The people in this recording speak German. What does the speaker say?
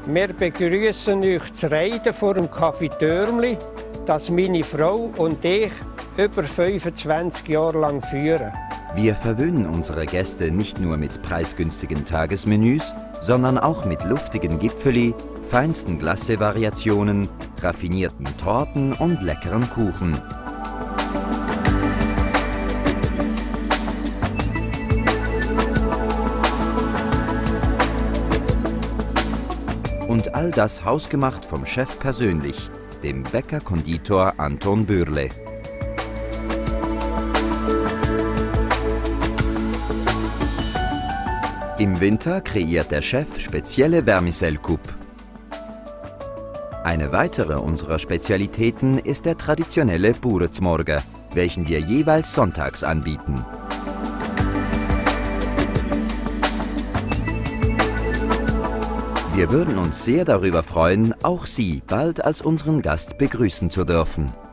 Wir begrüßen euch zu Reiden vor dem Café Dörmli, das meine Frau und ich über 25 Jahre lang führen. Wir verwöhnen unsere Gäste nicht nur mit preisgünstigen Tagesmenüs, sondern auch mit luftigen Gipfeli, feinsten Glace-Variationen, raffinierten Torten und leckeren Kuchen. Und all das hausgemacht vom Chef persönlich, dem Bäcker-Konditor Anton Bürle. Im Winter kreiert der Chef spezielle Vermicelle-Coupe. Eine weitere unserer Spezialitäten ist der traditionelle Buretzmorgen, welchen wir jeweils sonntags anbieten. Wir würden uns sehr darüber freuen, auch Sie bald als unseren Gast begrüßen zu dürfen.